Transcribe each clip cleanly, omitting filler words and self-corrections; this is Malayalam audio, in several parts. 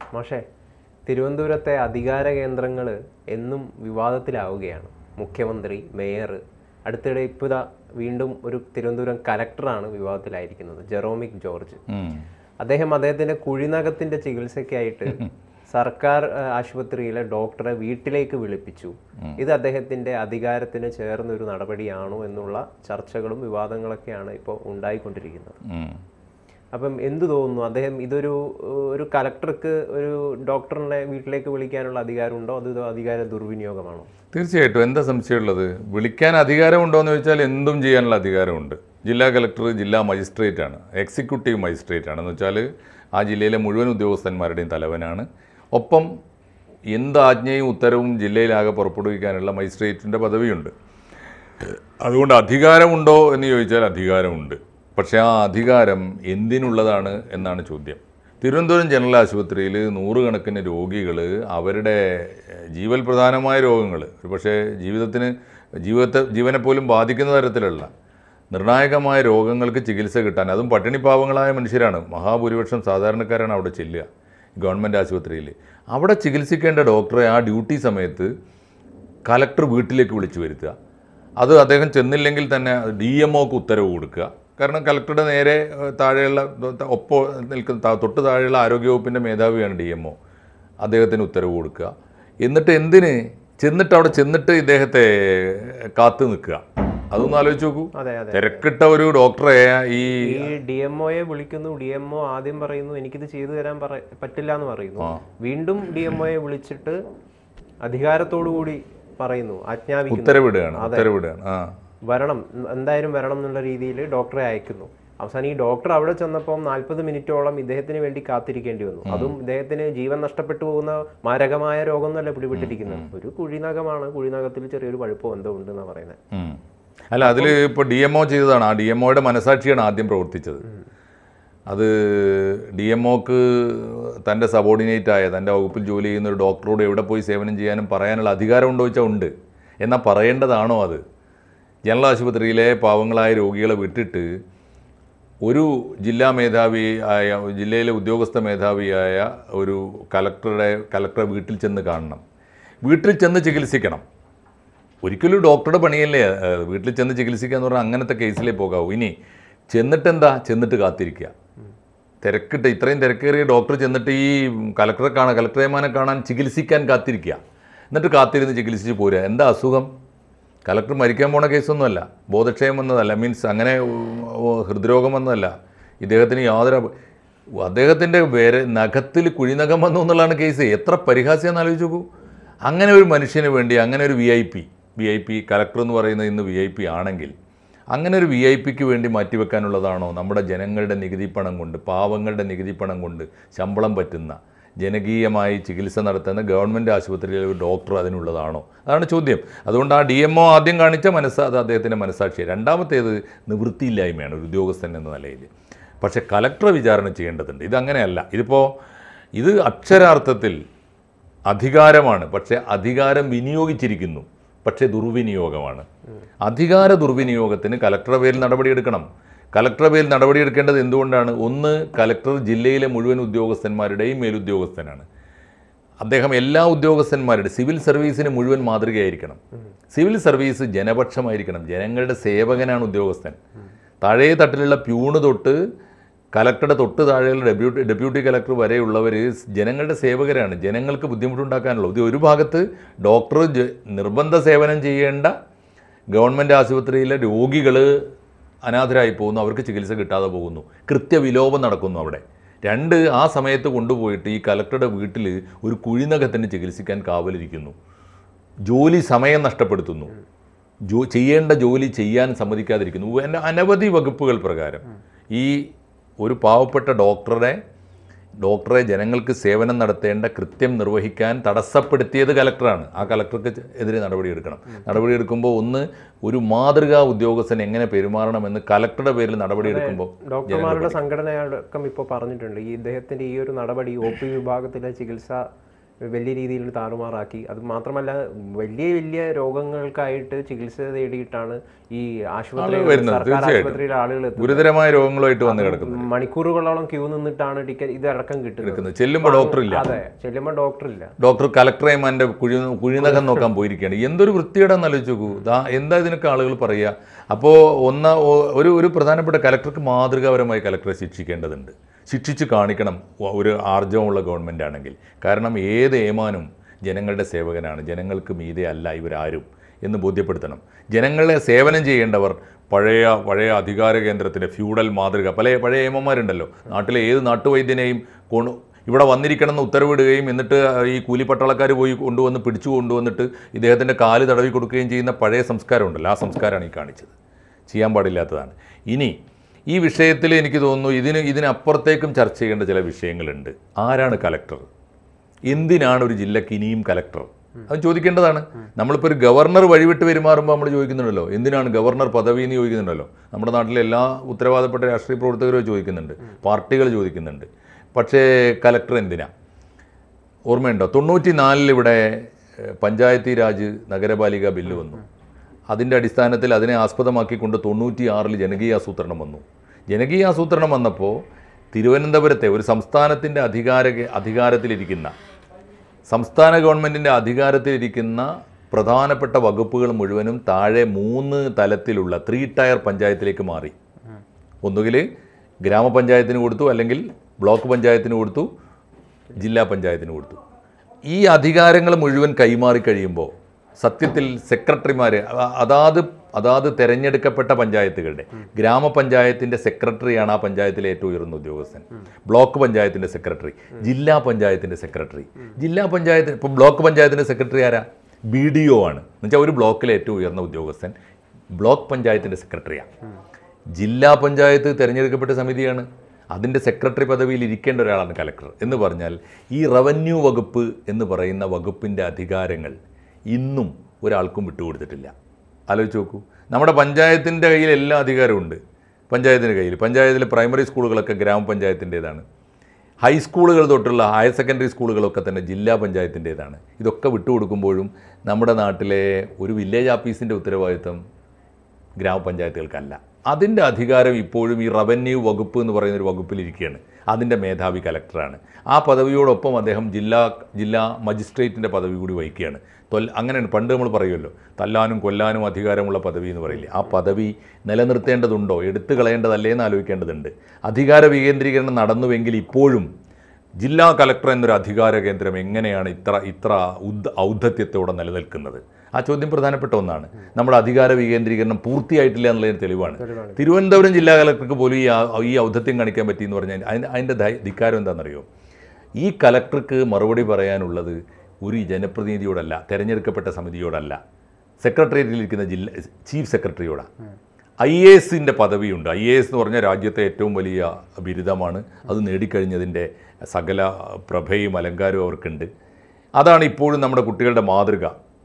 പക്ഷേ തിരുവനന്തപുരത്തെ അധികാര കേന്ദ്രങ്ങൾ എന്നും വിവാദത്തിലാവുകയാണ്. മുഖ്യമന്ത്രി, മേയർ, അടുത്തിടെ ഇപ്പോൾ വീണ്ടും ഒരു തിരുവനന്തപുരം കലക്ടറാണ് വിവാദത്തിലായിരിക്കുന്നത്, ജെറോമിക് ജോർജ്. അദ്ദേഹത്തിൻ്റെ കുഴിനകത്തിൻ്റെ ചികിത്സയ്ക്കായിട്ട് സർക്കാർ ആശുപത്രിയിലെ ഡോക്ടറെ വീട്ടിലേക്ക് വിളിപ്പിച്ചു. ഇത് അദ്ദേഹത്തിൻ്റെ അധികാരത്തിന് ചേർന്നൊരു നടപടിയാണോ എന്നുള്ള ചർച്ചകളും വിവാദങ്ങളൊക്കെയാണ് ഇപ്പോൾ ഉണ്ടായിക്കൊണ്ടിരിക്കുന്നത്. അപ്പം എന്തു തോന്നുന്നു, അദ്ദേഹം ഒരു കലക്ടർക്ക് ഒരു ഡോക്ടറിനെ വീട്ടിലേക്ക് വിളിക്കാനുള്ള അധികാരമുണ്ടോ, അത് അധികാര ദുർവിനിയോഗമാണോ? തീർച്ചയായിട്ടും. എന്താ സംശയമുള്ളത്? വിളിക്കാൻ അധികാരമുണ്ടോ എന്ന് ചോദിച്ചാൽ എന്തും ചെയ്യാനുള്ള അധികാരമുണ്ട്. ജില്ലാ കലക്ടർ ജില്ലാ മജിസ്ട്രേറ്റ് ആണ്, എക്സിക്യൂട്ടീവ് മജിസ്ട്രേറ്റ് ആണ്. എന്ന് വെച്ചാൽ ആ ജില്ലയിലെ മുഴുവൻ ഉദ്യോഗസ്ഥന്മാരുടെയും തലവനാണ്. ഒപ്പം എന്ത് ആജ്ഞയും ഉത്തരവും ജില്ലയിലാകെ പുറപ്പെടുവിക്കാനുള്ള മജിസ്ട്രേറ്റിൻ്റെ പദവിയുണ്ട്. അതുകൊണ്ട് അധികാരമുണ്ടോ എന്ന് ചോദിച്ചാൽ അധികാരമുണ്ട്. പക്ഷേ ആ അധികാരം എന്തിനുള്ളതാണ് എന്നാണ് ചോദ്യം. തിരുവനന്തപുരം ജനറൽ ആശുപത്രിയിൽ നൂറുകണക്കിന് രോഗികൾ അവരുടെ ജീവൽ പ്രധാനമായ രോഗങ്ങൾ, പക്ഷേ ജീവനെപ്പോലും ബാധിക്കുന്ന തരത്തിലുള്ള നിർണായകമായ രോഗങ്ങൾക്ക് ചികിത്സ കിട്ടാൻ, അതും പട്ടിണിപ്പാവങ്ങളായ മനുഷ്യരാണ്, മഹാഭൂരിപക്ഷം സാധാരണക്കാരാണ് അവിടെ ചെല്ലുക ഗവൺമെൻറ് ആശുപത്രിയിൽ. അവിടെ ചികിത്സിക്കേണ്ട ഡോക്ടറെ ആ ഡ്യൂട്ടി സമയത്ത് കലക്ടർ വീട്ടിലേക്ക് വിളിച്ചു വരുത്തുക. അത് അദ്ദേഹം ചെന്നില്ലെങ്കിൽ തന്നെ DMOക്ക് ഉത്തരവ് കൊടുക്കുക. കാരണം കലക്ടറുടെ നേരെ താഴെയുള്ള തൊട്ട് താഴെയുള്ള ആരോഗ്യവകുപ്പിൻ്റെ മേധാവിയാണ് DMO. അദ്ദേഹത്തിന് ഉത്തരവ് കൊടുക്കുക. എന്നിട്ട് എന്തിന് അവിടെ ചെന്നിട്ട് ഇദ്ദേഹത്തെ കാത്തു നിൽക്കുക? അതൊന്ന് ആലോചിച്ച് നോക്കൂ. തിരക്കിട്ട ഒരു ഡോക്ടറെ ഈ DMOയെ വിളിക്കുന്നു. DMO ആദ്യം പറയുന്നു എനിക്കിത് ചെയ്തു തരാൻ പറ്റില്ല എന്ന് പറയുന്നു. വീണ്ടും DMOയെ വിളിച്ചിട്ട് അധികാരത്തോടു കൂടി പറയുന്നു, ആജ്ഞാപിക്കുന്നു, ഉത്തരവിടുകയാണ്. വരണം, എന്തായാലും വരണം എന്നുള്ള രീതിയിൽ ഡോക്ടറെ അയക്കുന്നു. അവസാനം ഈ ഡോക്ടർ അവിടെ ചെന്നപ്പം 40 മിനിറ്റോളം ഇദ്ദേഹത്തിന് വേണ്ടി കാത്തിരിക്കേണ്ടി വന്നു. അതും ഇദ്ദേഹത്തിന് ജീവൻ നഷ്ടപ്പെട്ടു പോകുന്ന മാരകമായ രോഗമൊന്നുമല്ല പിടിപെട്ടിരിക്കുന്നത്, ഒരു കുഴിനകമാണ്. കുഴിനകത്തിൽ ചെറിയൊരു പഴുപ്പോ എന്തോ ഉണ്ടെന്നാണ് പറയുന്നത്. അല്ല, അതിൽ ഇപ്പോൾ DMO ചെയ്തതാണ്. ആ DMOയുടെ മനസാക്ഷിയാണ് ആദ്യം പ്രവർത്തിച്ചത്. അത് DMOക്ക് തൻ്റെ സബോർഡിനേറ്റായ, തൻ്റെ വകുപ്പിൽ ജോലി ചെയ്യുന്ന ഒരു ഡോക്ടറോട് എവിടെ പോയി സേവനം ചെയ്യാനും പറയാനുള്ള അധികാരമുണ്ടോ ചോദിച്ചാൽ ഉണ്ട്. എന്നാൽ പറയേണ്ടതാണോ അത്? ജനറൽ ആശുപത്രിയിലെ പാവങ്ങളായ രോഗികളെ വിട്ടിട്ട് ഒരു ജില്ലയിലെ ഉദ്യോഗസ്ഥ മേധാവിയായ ഒരു കലക്ടറെ വീട്ടിൽ ചെന്ന് കാണണം, വീട്ടിൽ ചെന്ന് ചികിത്സിക്കണം. ഒരിക്കലും ഡോക്ടറുടെ പണിയല്ലേ വീട്ടിൽ ചെന്ന് ചികിത്സിക്കുക എന്ന് പറഞ്ഞാൽ അങ്ങനത്തെ കേസിലേ പോകാവൂ. ഇനി ചെന്നിട്ട് കാത്തിരിക്കുക. ഇത്രയും തിരക്കേറിയ ഡോക്ടർ ചെന്നിട്ട് ഈ കലക്ടറേമാനെ കാണാൻ ചികിത്സിക്കാൻ കാത്തിരിക്കുക. എന്നിട്ട് കാത്തിരുന്ന് ചികിത്സിച്ച് പോരുക. എന്താ അസുഖം? കലക്ടർ മരിക്കാൻ പോണ കേസൊന്നുമല്ല, ബോധക്ഷയം വന്നതല്ല, അങ്ങനെ ഹൃദ്രോഗം വന്നതല്ല. ഇദ്ദേഹത്തിന് അദ്ദേഹത്തിൻ്റെ നഖത്തിൽ കുഴിനഖം വന്നു എന്നുള്ളതാണ് കേസ്. എത്ര പരിഹാസ്യമെന്ന് ആലോചിച്ച് നോക്കൂ. അങ്ങനെ ഒരു മനുഷ്യന് വേണ്ടി, അങ്ങനെ ഒരു VIP കലക്ടർ എന്ന് പറയുന്നത് ഇന്ന് VIP ആണെങ്കിൽ, അങ്ങനെ ഒരു VIPക്ക് വേണ്ടി മാറ്റിവെക്കാനുള്ളതാണോ നമ്മുടെ ജനങ്ങളുടെ നികുതിപ്പണം കൊണ്ട്, പാവങ്ങളുടെ നികുതിപ്പണം കൊണ്ട് ശമ്പളം പറ്റുന്ന, ജനകീയമായി ചികിത്സ നടത്തുന്ന ഗവൺമെൻറ് ആശുപത്രിയിലെ ഒരു ഡോക്ടർ അതിനുള്ളതാണോ? അതാണ് ചോദ്യം. അതുകൊണ്ട് ആ DMO ആദ്യം കാണിച്ച അത് അദ്ദേഹത്തിൻ്റെ മനസ്സാക്ഷിയാണ്. രണ്ടാമത്തേത് നിവൃത്തിയില്ലായ്മയാണ് ഒരു ഉദ്യോഗസ്ഥൻ എന്ന നിലയിൽ. പക്ഷേ കലക്ടറെ വിചാരണ ചെയ്യേണ്ടതുണ്ട്. ഇതങ്ങനെയല്ല. ഇത് അക്ഷരാർത്ഥത്തിൽ അധികാരമാണ്, പക്ഷേ അധികാരം വിനിയോഗിച്ചിരിക്കുന്നു, പക്ഷേ ദുർവിനിയോഗമാണ്. അധികാര ദുർവിനിയോഗത്തിന് കലക്ടറുടെ പേരിൽ നടപടിയെടുക്കണം. കലക്ടറുടെ പേരിൽ നടപടിയെടുക്കേണ്ടത് എന്തുകൊണ്ടാണ്? ഒന്ന്, കലക്ടർ ജില്ലയിലെ മുഴുവൻ ഉദ്യോഗസ്ഥന്മാരുടെയും മേലുദ്യോഗസ്ഥനാണ്. അദ്ദേഹം എല്ലാ ഉദ്യോഗസ്ഥന്മാരുടെ സിവിൽ സർവീസിന് മുഴുവൻ മാതൃകയായിരിക്കണം. Civil service ജനപക്ഷമായിരിക്കണം. ജനങ്ങളുടെ സേവകനാണ് ഉദ്യോഗസ്ഥൻ. താഴേ തട്ടിലുള്ള പ്യൂണ് തൊട്ട് കലക്ടറുടെ തൊട്ട് താഴെയുള്ള ഡെപ്യൂട്ടി കലക്ടർ വരെയുള്ളവർ ജനങ്ങളുടെ സേവകരാണ്. ജനങ്ങൾക്ക് ബുദ്ധിമുട്ടുണ്ടാക്കാനുള്ളൂ. ഇത് ഒരു ഭാഗത്ത് ഡോക്ടർ നിർബന്ധ സേവനം ചെയ്യേണ്ട ഗവൺമെൻറ് ആശുപത്രിയിലെ രോഗികൾ അനാഥരായി പോകുന്നു, അവർക്ക് ചികിത്സ കിട്ടാതെ പോകുന്നു, കൃത്യവിലോപം നടക്കുന്നു അവിടെ. രണ്ട്, ആ സമയത്ത് കൊണ്ടുപോയിട്ട് ഈ കലക്ടറുടെ വീട്ടിൽ ഒരു കുഴിനഖത്തിന് ചികിത്സിക്കാൻ കാവലിരിക്കുന്നു, ജോലി സമയം നഷ്ടപ്പെടുത്തുന്നു, ചെയ്യേണ്ട ജോലി ചെയ്യാൻ സമ്മതിക്കാതിരിക്കുന്നു. അനവധി വകുപ്പുകൾ പ്രകാരം ഈ ഒരു പാവപ്പെട്ട ഡോക്ടറെ ജനങ്ങൾക്ക് സേവനം നടത്തേണ്ട കൃത്യം നിർവഹിക്കാൻ തടസ്സപ്പെടുത്തിയത് കലക്ടറാണ്. ആ കലക്ടർക്ക് എതിരെ നടപടിയെടുക്കുമ്പോൾ ഒരു മാതൃകാ ഉദ്യോഗസ്ഥൻ എങ്ങനെ പെരുമാറണമെന്ന് കലക്ടറുടെ പേരിൽ നടപടിയെടുക്കുമ്പോൾ ഡോക്ടർമാരുടെ സംഘടനയടക്കം ഇപ്പോൾ പറഞ്ഞിട്ടുണ്ട്, ഈ ഇദ്ദേഹത്തിൻ്റെ ഈ ഒരു നടപടി OP വിഭാഗത്തിലെ ചികിത്സ വലിയ രീതിയിൽ താറുമാറാക്കി. അത് മാത്രമല്ല വലിയ വലിയ രോഗങ്ങൾക്കായിട്ട് ചികിത്സ തേടിയിട്ടാണ് ഈ സർക്കാർ ആശുപത്രിയിലെ ആളുകൾ ഗുരുതരമായ രോഗങ്ങളുമായിട്ട് വന്ന് കിടക്കുന്നത്. മണിക്കൂറുകളോളം ക്യൂ നിന്നിട്ടാണ് ടിക്കറ്റ് ഇതടക്കം കിട്ടുന്നത്. ചെല്ലുമ്പോൾ ഡോക്ടറില്ല. അതെ, ചെല്ലുമ്പോൾ ഡോക്ടറില്ല. ഡോക്ടർ കലക്ടറേമാൻ്റെ കുഴിനകം നോക്കാൻ പോയിരിക്കുകയാണ്. എന്തൊരു വൃത്തികേടാന്ന് ആലോചിച്ച് നോക്കൂ. എന്താ ഇതിനൊക്കെ ആളുകൾ പറയുക. അപ്പോൾ ഒരു പ്രധാനപ്പെട്ട കലക്ടർക്ക് മാതൃകാപരമായി കലക്ടറെ ശിക്ഷിക്കേണ്ടതുണ്ട്. ശിക്ഷിച്ച് കാണിക്കണം ഒരു ആർജവമുള്ള ഗവൺമെൻറ് ആണെങ്കിൽ. കാരണം ഏത് ഏമാനും ജനങ്ങളുടെ സേവകനാണ്, ജനങ്ങൾക്ക് മീതെ അല്ല ഇവരാരും എന്ന് ബോധ്യപ്പെടുത്തണം. ജനങ്ങളെ സേവനം ചെയ്യേണ്ടവർ പഴയ അധികാര കേന്ദ്രത്തിൻ്റെ ഫ്യൂഡൽ മാതൃക പഴയ ഏമന്മാരുണ്ടല്ലോ. നാട്ടിലെ ഏത് നാട്ടുവൈദ്യനെയും ഇവിടെ വന്നിരിക്കണമെന്ന് ഉത്തരവിടുകയും എന്നിട്ട് ഈ കൂലിപ്പട്ടാളക്കാർ പോയി കൊണ്ടുവന്നിട്ട് ഇദ്ദേഹത്തിൻ്റെ കാല് തടവി കൊടുക്കുകയും ചെയ്യുന്ന പഴയ സംസ്കാരമുണ്ടല്ലോ. ആ സംസ്കാരമാണ് ഈ കാണിച്ചത്. ചെയ്യാൻ പാടില്ലാത്തതാണ്. ഇനി ഈ വിഷയത്തിൽ എനിക്ക് തോന്നുന്നു ഇതിനപ്പുറത്തേക്കും ചർച്ച ചെയ്യേണ്ട ചില വിഷയങ്ങളുണ്ട്. ആരാണ് കലക്ടർ? എന്തിനാണ് ഒരു ജില്ലക്ക് ഇനിയും കലക്ടർ? അത് ചോദിക്കേണ്ടതാണ്. നമ്മളിപ്പോൾ ഒരു ഗവർണർ വഴിവിട്ട് പെരുമാറുമ്പോൾ നമ്മൾ ചോദിക്കുന്നുണ്ടല്ലോ, എന്തിനാണ് ഗവർണർ പദവി എന്ന് ചോദിക്കുന്നുണ്ടല്ലോ. നമ്മുടെ നാട്ടിലെ എല്ലാ ഉത്തരവാദപ്പെട്ട രാഷ്ട്രീയ പ്രവർത്തകരും ചോദിക്കുന്നുണ്ട്, പാർട്ടികൾ ചോദിക്കുന്നുണ്ട്. പക്ഷേ കലക്ടർ എന്തിനാ? ഓർമ്മയുണ്ടോ? 94 ഇവിടെ പഞ്ചായത്തി രാജ് നഗരപാലിക ബില്ല് വന്നു. അതിൻ്റെ അടിസ്ഥാനത്തിൽ അതിനെ ആസ്പദമാക്കിക്കൊണ്ട് 96 ജനകീയാസൂത്രണം വന്നു. ജനകീയാസൂത്രണം വന്നപ്പോൾ തിരുവനന്തപുരത്തെ ഒരു സംസ്ഥാനത്തിൻ്റെ അധികാരത്തിലിരിക്കുന്ന സംസ്ഥാന ഗവൺമെൻറ്റിൻ്റെ അധികാരത്തിലിരിക്കുന്ന പ്രധാനപ്പെട്ട വകുപ്പുകൾ മുഴുവനും താഴെ 3 തലത്തിലുള്ള 3 ടയർ പഞ്ചായത്തിലേക്ക് മാറി. ഒന്നുകിൽ ഗ്രാമപഞ്ചായത്തിന് കൊടുത്തു, അല്ലെങ്കിൽ ബ്ലോക്ക് പഞ്ചായത്തിന് കൊടുത്തു, ജില്ലാ പഞ്ചായത്തിന് കൊടുത്തു. ഈ അധികാരങ്ങൾ മുഴുവൻ കൈമാറി കഴിയുമ്പോൾ സത്യത്തിൽ സെക്രട്ടറിമാർ അതാത് തിരഞ്ഞെടുക്കപ്പെട്ട പഞ്ചായത്തുകളുടെ ഗ്രാമപഞ്ചായത്തിൻ്റെ സെക്രട്ടറിയാണ് ആ പഞ്ചായത്തിലെ ഏറ്റവും ഉയർന്ന ഉദ്യോഗസ്ഥൻ. ബ്ലോക്ക് പഞ്ചായത്തിൻ്റെ സെക്രട്ടറി, ജില്ലാ പഞ്ചായത്തിൻ്റെ സെക്രട്ടറി. ഇപ്പോൾ ബ്ലോക്ക് പഞ്ചായത്തിൻ്റെ സെക്രട്ടറി ആരാ? BDO ആണ്. എന്നുവെച്ചാൽ ഒരു ബ്ലോക്കിലെ ഏറ്റവും ഉയർന്ന ഉദ്യോഗസ്ഥൻ ബ്ലോക്ക് പഞ്ചായത്തിൻ്റെ സെക്രട്ടറിയാണ്. ജില്ലാ പഞ്ചായത്ത് തിരഞ്ഞെടുക്കപ്പെട്ട സമിതിയാണ്. അതിൻ്റെ സെക്രട്ടറി പദവിയിൽ ഇരിക്കേണ്ട ഒരാളാണ് കലക്ടർ. എന്ന് പറഞ്ഞാൽ ഈ റവന്യൂ വകുപ്പ് എന്ന് പറയുന്ന വകുപ്പിൻ്റെ അധികാരങ്ങൾ ഇന്നും ഒരാൾക്കും വിട്ടുകൊടുത്തിട്ടില്ല. ആലോചിച്ച് നോക്കൂ. നമ്മുടെ പഞ്ചായത്തിൻ്റെ കയ്യിൽ എല്ലാ അധികാരമുണ്ട്. പഞ്ചായത്തിലെ പ്രൈമറി സ്കൂളുകളൊക്കെ ഗ്രാമപഞ്ചായത്തിൻ്റേതാണ്. ഹൈസ്കൂളുകൾ തൊട്ടുള്ള ഹയർ സെക്കൻഡറി സ്കൂളുകളൊക്കെ തന്നെ ജില്ലാ പഞ്ചായത്തിൻ്റേതാണ്. ഇതൊക്കെ വിട്ടുകൊടുക്കുമ്പോഴും നമ്മുടെ നാട്ടിലെ ഒരു വില്ലേജ് ഓഫീസിൻ്റെ ഉത്തരവാദിത്വം ഗ്രാമപഞ്ചായത്തുകൾക്കല്ല. അതിൻ്റെ അധികാരം ഇപ്പോഴും ഈ റവന്യൂ വകുപ്പ് എന്ന് പറയുന്നൊരു വകുപ്പിലിരിക്കുകയാണ്. അതിൻ്റെ മേധാവി കലക്ടറാണ്. ആ പദവിയോടൊപ്പം അദ്ദേഹം ജില്ലാ മജിസ്ട്രേറ്റിൻ്റെ പദവി കൂടി വഹിക്കുകയാണ്. അങ്ങനെയാണ് പണ്ട് നമ്മൾ പറയുമല്ലോ, തല്ലാനും കൊല്ലാനും അധികാരമുള്ള പദവി എന്ന് പറയില്ലേ. ആ പദവി നിലനിർത്തേണ്ടതുണ്ടോ, എടുത്തു കളയേണ്ടതല്ലേ എന്ന് ആലോചിക്കേണ്ടതുണ്ട്. അധികാര വികേന്ദ്രീകരണം നടന്നുവെങ്കിൽ ഇപ്പോഴും ജില്ലാ കലക്ടർ എന്നൊരു അധികാര കേന്ദ്രം എങ്ങനെയാണ് ഇത്ര ഔദ്ധത്യത്തോടെ നിലനിൽക്കുന്നത്? ആ ചോദ്യം പ്രധാനപ്പെട്ട ഒന്നാണ്. നമ്മുടെ അധികാര വികേന്ദ്രീകരണം പൂർത്തിയായിട്ടില്ല എന്നുള്ളതിന് തെളിവാണ്. തിരുവനന്തപുരം ജില്ലാ കലക്ടർക്ക് പോലും ഈ ഔദ്ധത്യം കാണിക്കാൻ പറ്റിയെന്ന് പറഞ്ഞാൽ അതിൻ്റെ ധിക്കാരം എന്താണെന്നറിയോ? ഈ കലക്ടർക്ക് മറുപടി പറയാനുള്ളത് ഒരു ജനപ്രതിനിധിയോടല്ല, തിരഞ്ഞെടുക്കപ്പെട്ട സമിതിയോടല്ല, സെക്രട്ടേറിയറ്റിലിരിക്കുന്ന ചീഫ് സെക്രട്ടറിയോടാണ്. IASൻ്റെ പദവിയുണ്ട്. IAS എന്ന് പറഞ്ഞാൽ രാജ്യത്തെ ഏറ്റവും വലിയ ബിരുദമാണ്. അത് നേടിക്കഴിഞ്ഞതിൻ്റെ സകല പ്രഭയും അലങ്കാരവും അവർക്കുണ്ട്. അതാണ് ഇപ്പോഴും നമ്മുടെ കുട്ടികളുടെ മാതൃക.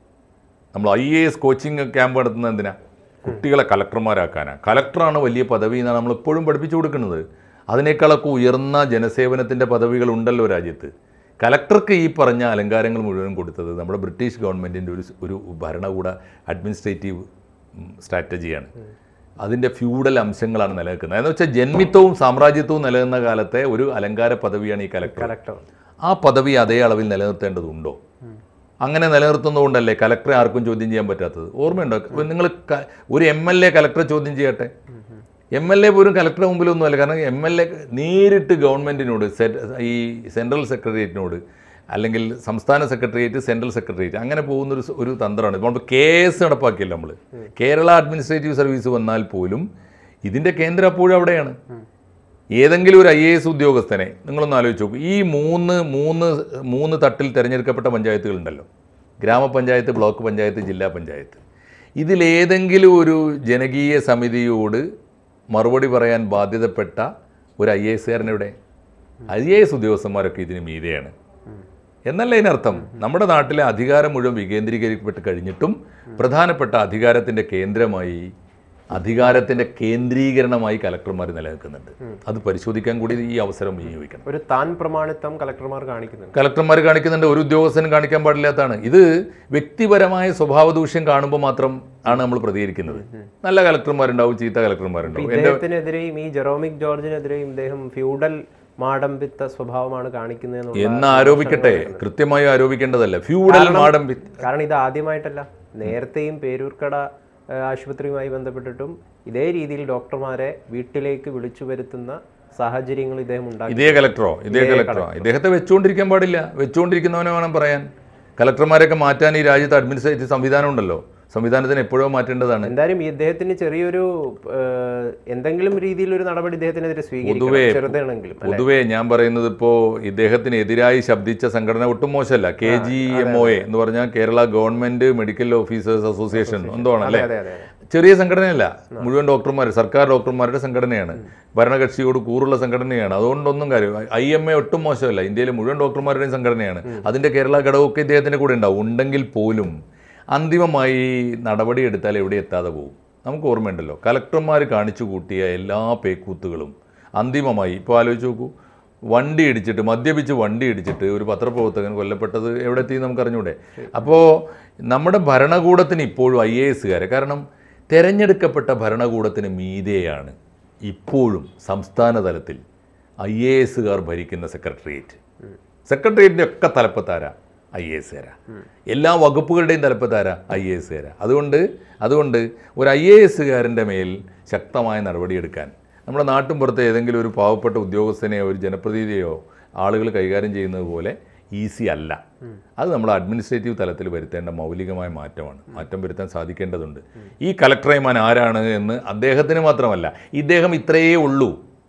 നമ്മൾ IAS കോച്ചിങ് ക്യാമ്പ് നടത്തുന്നത് എന്തിനാ? കുട്ടികളെ കലക്ടർമാരാക്കാനാണ്. കലക്ടറാണ് വലിയ പദവി എന്നാണ് നമ്മളിപ്പോഴും പഠിപ്പിച്ചു കൊടുക്കുന്നത്. അതിനേക്കാളൊക്കെ ഉയർന്ന ജനസേവനത്തിൻ്റെ പദവികളുണ്ടല്ലോ രാജ്യത്ത്. കലക്ടർക്ക് ഈ പറഞ്ഞ അലങ്കാരങ്ങൾ മുഴുവനും കൊടുത്തത് നമ്മുടെ ബ്രിട്ടീഷ് ഗവൺമെൻറ്റിൻ്റെ ഒരു ഭരണകൂട അഡ്മിനിസ്ട്രേറ്റീവ് സ്ട്രാറ്റജിയാണ്. അതിൻ്റെ ഫ്യൂഡൽ അംശങ്ങളാണ് നിലനിൽക്കുന്നത്. എന്ന് വെച്ചാൽ ജന്മിത്വവും സാമ്രാജ്യത്വവും നിലനിന്ന കാലത്തെ ഒരു അലങ്കാര പദവിയാണ് ഈ കലക്ടർ. ആ പദവി അതേ അളവിൽ നിലനിർത്തേണ്ടതുണ്ടോ? അങ്ങനെ നിലനിർത്തുന്നതുകൊണ്ടല്ലേ കലക്ടറെ ആർക്കും ചോദ്യം ചെയ്യാൻ പറ്റാത്തത്. ഓർമ്മയുണ്ടോ? നിങ്ങൾ ഒരു MLA കലക്ടറെ ചോദ്യം ചെയ്യട്ടെ. MLA പോലും കലക്ടറുടെ മുമ്പിലൊന്നുമല്ല. കാരണം MLA നേരിട്ട് ഗവൺമെൻറ്റിനോട്, ഈ സെൻട്രൽ സെക്രട്ടേറിയറ്റിനോട്, അല്ലെങ്കിൽ സംസ്ഥാന സെക്രട്ടേറിയറ്റ്, സെൻട്രൽ സെക്രട്ടേറിയറ്റ്, അങ്ങനെ പോകുന്നൊരു തന്ത്രമാണ്. ഇപ്പോൾ KS നടപ്പാക്കിയല്ലോ നമ്മൾ. കേരള അഡ്മിനിസ്ട്രേറ്റീവ് സർവീസ് വന്നാൽ പോലും ഇതിൻ്റെ കേന്ദ്രം അപ്പോഴും അവിടെയാണ്. ഏതെങ്കിലും ഒരു IAS ഉദ്യോഗസ്ഥനെ നിങ്ങളൊന്ന് ആലോചിച്ച് നോക്കൂ. ഈ മൂന്ന് തട്ടിൽ തിരഞ്ഞെടുക്കപ്പെട്ട പഞ്ചായത്തുകളുണ്ടല്ലോ, ഗ്രാമപഞ്ചായത്ത്, ബ്ലോക്ക് പഞ്ചായത്ത്, ജില്ലാ പഞ്ചായത്ത്. ഇതിലേതെങ്കിലും ഒരു ജനകീയ സമിതിയോട് മറുപടി പറയാൻ ബാധ്യതപ്പെട്ട ഒരു IASകാരനെവിടെ? IAS ഉദ്യോഗസ്ഥന്മാരൊക്കെ ഇതിന് മീതെയാണ് എന്നല്ല ഇതിനർത്ഥം. നമ്മുടെ നാട്ടിലെ അധികാരം മുഴുവൻ വികേന്ദ്രീകരിക്കപ്പെട്ട് കഴിഞ്ഞിട്ടും പ്രധാനപ്പെട്ട അധികാരത്തിൻ്റെ കേന്ദ്രമായി അധികാരത്തിൻ്റെ കേന്ദ്രീകരണമായി കലക്ടർമാർ നിലനിൽക്കുന്നുണ്ട്. അത് പരിശോധിക്കാൻ കൂടി ഈ അവസരം വിനിയോഗിക്കണം. ഒരു താൻ പ്രമാണിത്വം കലക്ടർമാർ കാണിക്കുന്നുണ്ട്. ഒരു ഉദ്യോഗസ്ഥനും കാണിക്കാൻ പാടില്ലാത്തതാണ്. ഇത് വ്യക്തിപരമായ സ്വഭാവ ദൂഷ്യം കാണുമ്പോൾ മാത്രം ആണ് നമ്മൾ പ്രതികരിക്കുന്നത്. നല്ല കലക്ടർമാരുണ്ടാവും, ചീത്ത കലക്ടർമാരുണ്ടാവും. ഇദ്ദേഹത്തിനെതിരെയും ഈ ജെറോമിക് ജോർജിനെതിരെയും ഇദ്ദേഹം ഫ്യൂഡൽ മാടമ്പിത്ത സ്വഭാവമാണ് കാണിക്കുന്നത് എന്ന് ആരോപിക്കട്ടെ, കൃത്യമായി ആരോപിക്കേണ്ടതല്ല. ഫ്യൂഡൽ മാടമ്പിത്ത കാരണം ഇത് ആദ്യമായിട്ടല്ല, നേരത്തെയും പേരൂർക്കട ആശുപത്രിയുമായി ബന്ധപ്പെട്ടിട്ടും ഇതേ രീതിയിൽ ഡോക്ടർമാരെ വീട്ടിലേക്ക് വിളിച്ചു വരുത്തുന്ന സാഹചര്യങ്ങൾ ഇദ്ദേഹം ഉണ്ടാക്കി. ഇതേ കലക്ടറോ ഇദ്ദേഹത്തെ വെച്ചുകൊണ്ടിരിക്കാൻ പാടില്ല. വെച്ചുകൊണ്ടിരിക്കുന്നവനെ വേണം പറയാൻ. കലക്ടർമാരെയൊക്കെ മാറ്റാൻ ഈ രാജ്യത്ത് അഡ്മിനിസ്ട്രേറ്റീവ് സംവിധാനം ഉണ്ടല്ലോ, സംവിധാനത്തിന് എപ്പോഴോ മാറ്റേണ്ടതാണ്. എന്തായാലും ഇദ്ദേഹത്തിന് ചെറിയൊരു എന്തെങ്കിലും രീതിയിലൊരു നടപടി ഇദ്ദേഹത്തിനെതിരെ സ്വീകരിക്കും. പൊതുവേ ഞാൻ പറയുന്നത്, ഇപ്പോൾ ഇദ്ദേഹത്തിനെതിരായി ശബ്ദിച്ച സംഘടന ഒട്ടും മോശമല്ല. KGMOA എന്ന് പറഞ്ഞാൽ Kerala government medical officers association എന്തോണല്ലേ, ചെറിയ സംഘടനയല്ല. മുഴുവൻ ഡോക്ടർമാർ, സർക്കാർ ഡോക്ടർമാരുടെ സംഘടനയാണ്, ഭരണകക്ഷിയോട് കൂറുള്ള സംഘടനയാണ്. അതുകൊണ്ടൊന്നും കാര്യം IMA ഒട്ടും മോശമല്ല, ഇന്ത്യയിലെ മുഴുവൻ ഡോക്ടർമാരുടെയും സംഘടനയാണ്. അതിൻ്റെ കേരള ഘടകമൊക്കെ ഇദ്ദേഹത്തിൻ്റെ കൂടെ ഉണ്ടാവും. ഉണ്ടെങ്കിൽ പോലും അന്തിമമായി നടപടിയെടുത്താൽ എവിടെ എത്താതെ പോകും. നമുക്ക് ഓർമ്മയുണ്ടല്ലോ, കലക്ടർമാർ കാണിച്ചു കൂട്ടിയ എല്ലാ പേക്കൂത്തുകളും അന്തിമമായി ഇപ്പോൾ ആലോചിച്ച് നോക്കൂ. വണ്ടി ഇടിച്ചിട്ട്, മദ്യപിച്ച് വണ്ടി ഇടിച്ചിട്ട് ഒരു പത്രപ്രവർത്തകൻ കൊല്ലപ്പെട്ടത് എവിടെ എത്തി നമുക്കറിഞ്ഞൂടെ? അപ്പോൾ നമ്മുടെ ഭരണകൂടത്തിന് ഇപ്പോഴും IASകാരെ, കാരണം തിരഞ്ഞെടുക്കപ്പെട്ട ഭരണകൂടത്തിന് മീതെയാണ് ഇപ്പോഴും സംസ്ഥാന തലത്തിൽ IASകാർ ഭരിക്കുന്ന സെക്രട്ടേറിയറ്റിൻ്റെ ഒക്കെ തലപ്പത്താരാ? IASകാരാ. എല്ലാ വകുപ്പുകളുടെയും തലപ്പത്താരാ? IASകാരാ. അതുകൊണ്ട് ഒരു IASകാരൻ്റെ മേൽ ശക്തമായ നടപടിയെടുക്കാൻ നമ്മുടെ നാട്ടിൻ പുറത്തെ ഏതെങ്കിലും ഒരു പാവപ്പെട്ട ഉദ്യോഗസ്ഥനെയോ ഒരു ജനപ്രതിനിധിയോ ആളുകൾ കൈകാര്യം ചെയ്യുന്നത് പോലെ ഈസി അല്ല. അത് നമ്മൾ അഡ്മിനിസ്ട്രേറ്റീവ് തലത്തിൽ വരുത്തേണ്ട മൗലികമായ മാറ്റം വരുത്താൻ സാധിക്കേണ്ടതുണ്ട്. ഈ കലക്ടറേമാൻ ആരാണ് എന്ന് അദ്ദേഹത്തിന് മാത്രമല്ല, ഇദ്ദേഹം ഇത്രയേ ഉള്ളൂ,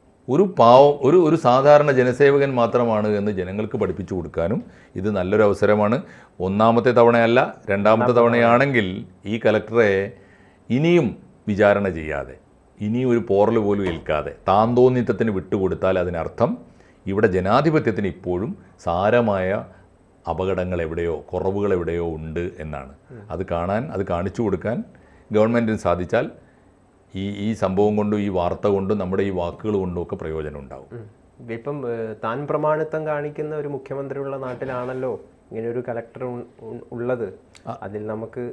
ഒരു സാധാരണ ജനസേവകൻ മാത്രമാണ് എന്ന് ജനങ്ങൾക്ക് പഠിപ്പിച്ചു കൊടുക്കാനും ഇത് നല്ലൊരു അവസരമാണ്. ഒന്നാമത്തെ തവണയല്ല, രണ്ടാമത്തെ തവണയാണെങ്കിൽ ഈ കലക്ടറെ ഇനിയും വിചാരണ ചെയ്യാതെ, ഇനിയും ഒരു പോറൽ പോലും ഏൽക്കാതെ താന്തോന്നിത്തത്തിന് വിട്ടുകൊടുത്താൽ അതിനർത്ഥം ഇവിടെ ജനാധിപത്യത്തിന് ഇപ്പോഴും സാരമായ അപകടങ്ങൾ എവിടെയോ, കുറവുകൾ എവിടെയോ ഉണ്ട് എന്നാണ്. അത് കാണിച്ചു കൊടുക്കാൻ ഗവൺമെൻറ്റിന് സാധിച്ചാൽ ഈ സംഭവം കൊണ്ടും ഈ വാർത്ത കൊണ്ടും നമ്മുടെ ഈ വാക്കുകൾ കൊണ്ടും ഒക്കെ പ്രയോജനം ഉണ്ടാവും. ഇപ്പം താൻ പ്രമാണിത്വം കാണിക്കുന്ന ഒരു മുഖ്യമന്ത്രിയുള്ള നാട്ടിലാണല്ലോ ഇങ്ങനെ ഒരു കലക്ടർ ഉള്ളത്. അതിൽ നമുക്ക്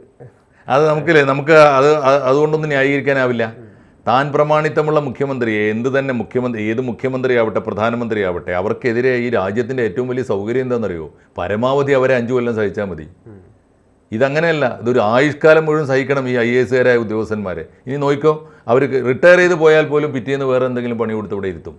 അതുകൊണ്ടൊന്നും ന്യായീകരിക്കാനാവില്ല. താൻ പ്രമാണിത്വമുള്ള മുഖ്യമന്ത്രിയെ ഏത് മുഖ്യമന്ത്രിയാവട്ടെ, പ്രധാനമന്ത്രിയാവട്ടെ, അവർക്കെതിരെ ഈ രാജ്യത്തിൻ്റെ ഏറ്റവും വലിയ സൗകര്യം എന്താണെന്നറിയോ? പരമാവധി അവരെ 5 കൊല്ലം സഹിച്ചാൽ മതി. ഇതങ്ങനെയല്ല, ഇതൊരു ആയുഷ്കാലം മുഴുവൻ സഹിക്കണം ഈ IASകാരായ ഉദ്യോഗസ്ഥന്മാരെ. ഇനി നോക്കിക്കോ, അവർ റിട്ടയർ ചെയ്ത് പോയാൽ പോലും പിറ്റേന്ന് വേറെ എന്തെങ്കിലും പണി കൊടുത്ത് ഇവിടെ ഇരുത്തും.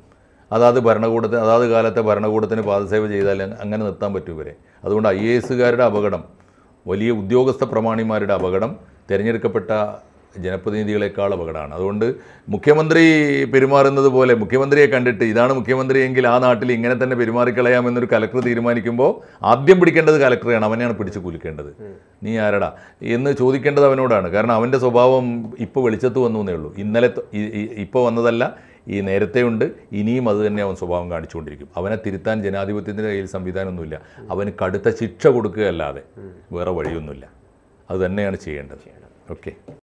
അതാത് കാലത്തെ ഭരണകൂടത്തിന് പാദസേവ ചെയ്താൽ അങ്ങനെ നിർത്താൻ പറ്റും ഇവരെ. അതുകൊണ്ട് IASകാരുടെ അപകടം, വലിയ ഉദ്യോഗസ്ഥ പ്രമാണിമാരുടെ അപകടം തിരഞ്ഞെടുക്കപ്പെട്ട ജനപ്രതിനിധികളെക്കാൾ അപകടമാണ്. അതുകൊണ്ട് മുഖ്യമന്ത്രി പെരുമാറുന്നത് പോലെ മുഖ്യമന്ത്രിയെ കണ്ടിട്ട് ഇതാണ് മുഖ്യമന്ത്രിയെങ്കിൽ ആ നാട്ടിൽ ഇങ്ങനെ തന്നെ പെരുമാറിക്കളയാമെന്നൊരു കലക്ടർ തീരുമാനിക്കുമ്പോൾ ആദ്യം പിടിക്കേണ്ടത് കലക്ടറെയാണ്. അവനെയാണ് പിടിച്ച് കുലുക്കേണ്ടത്. നീ ആരടാ എന്ന് ചോദിക്കേണ്ടത് അവനോടാണ്. കാരണം അവൻ്റെ സ്വഭാവം ഇപ്പോൾ വെളിച്ചത്ത് വന്നു എന്നേ ഉള്ളൂ. ഇപ്പോൾ വന്നതല്ല, ഈ നേരത്തെ ഉണ്ട്. ഇനിയും അത് തന്നെ അവൻ സ്വഭാവം കാണിച്ചുകൊണ്ടിരിക്കും. അവനെ തിരുത്താൻ ജനാധിപത്യത്തിൻ്റെ കയ്യിൽ സംവിധാനമൊന്നുമില്ല. അവന് കടുത്ത ശിക്ഷ കൊടുക്കുകയല്ലാതെ വേറെ വഴിയൊന്നുമില്ല. അത് തന്നെയാണ് ചെയ്യേണ്ടത്. ഓക്കെ.